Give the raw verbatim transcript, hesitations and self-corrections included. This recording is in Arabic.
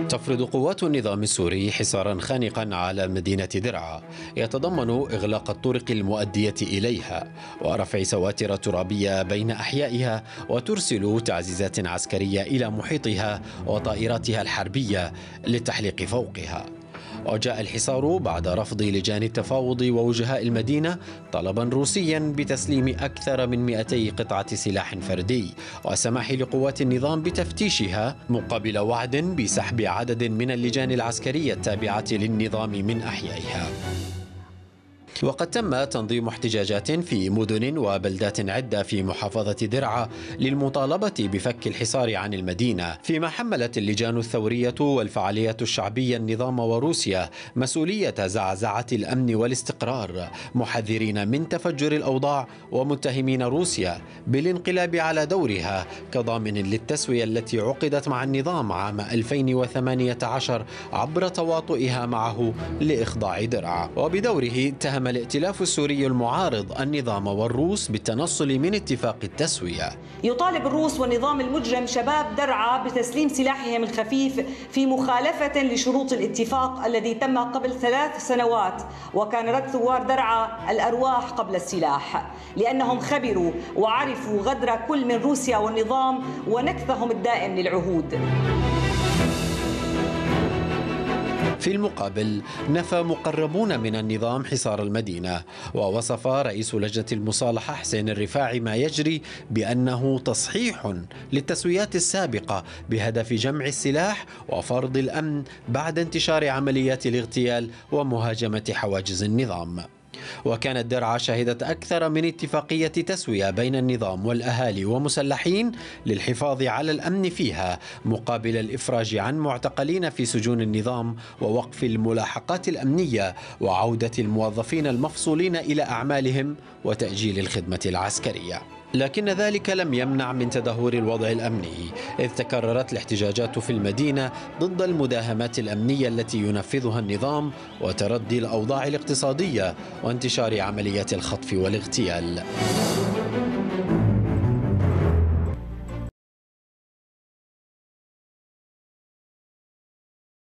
تفرض قوات النظام السوري حصارا خانقا على مدينة درعا يتضمن إغلاق الطرق المؤدية إليها ورفع سواتر ترابية بين أحيائها، وترسل تعزيزات عسكرية إلى محيطها وطائراتها الحربية للتحليق فوقها. وجاء الحصار بعد رفض لجان التفاوض ووجهاء المدينة طلبا روسيا بتسليم أكثر من مئتي قطعة سلاح فردي، وسماح لقوات النظام بتفتيشها مقابل وعد بسحب عدد من اللجان العسكرية التابعة للنظام من أحيائها. وقد تم تنظيم احتجاجات في مدن وبلدات عدة في محافظة درعا للمطالبة بفك الحصار عن المدينة، فيما حملت اللجان الثورية والفعالية الشعبية النظام وروسيا مسؤولية زعزعة الأمن والاستقرار، محذرين من تفجر الأوضاع ومتهمين روسيا بالانقلاب على دورها كضامن للتسوية التي عقدت مع النظام عام ألفين وثمانية عشر عبر تواطؤها معه لإخضاع درعا. وبدوره اتهم الائتلاف السوري المعارض النظام والروس بالتنصل من اتفاق التسوية. يطالب الروس والنظام المجرم شباب درعا بتسليم سلاحهم الخفيف في مخالفة لشروط الاتفاق الذي تم قبل ثلاث سنوات، وكان رد ثوار درعا الأرواح قبل السلاح، لأنهم خبروا وعرفوا غدر كل من روسيا والنظام ونكثهم الدائم للعهود. في المقابل نفى مقربون من النظام حصار المدينة، ووصف رئيس لجنة المصالحة حسين الرفاعي ما يجري بأنه تصحيح للتسويات السابقة بهدف جمع السلاح وفرض الأمن بعد انتشار عمليات الاغتيال ومهاجمة حواجز النظام. وكانت درعا شهدت أكثر من اتفاقية تسوية بين النظام والأهالي ومسلحين للحفاظ على الأمن فيها مقابل الإفراج عن معتقلين في سجون النظام ووقف الملاحقات الأمنية وعودة الموظفين المفصولين إلى أعمالهم وتأجيل الخدمة العسكرية. لكن ذلك لم يمنع من تدهور الوضع الأمني، إذ تكررت الاحتجاجات في المدينة ضد المداهمات الأمنية التي ينفذها النظام وتردي الأوضاع الاقتصادية وانتشار عمليات الخطف والاغتيال.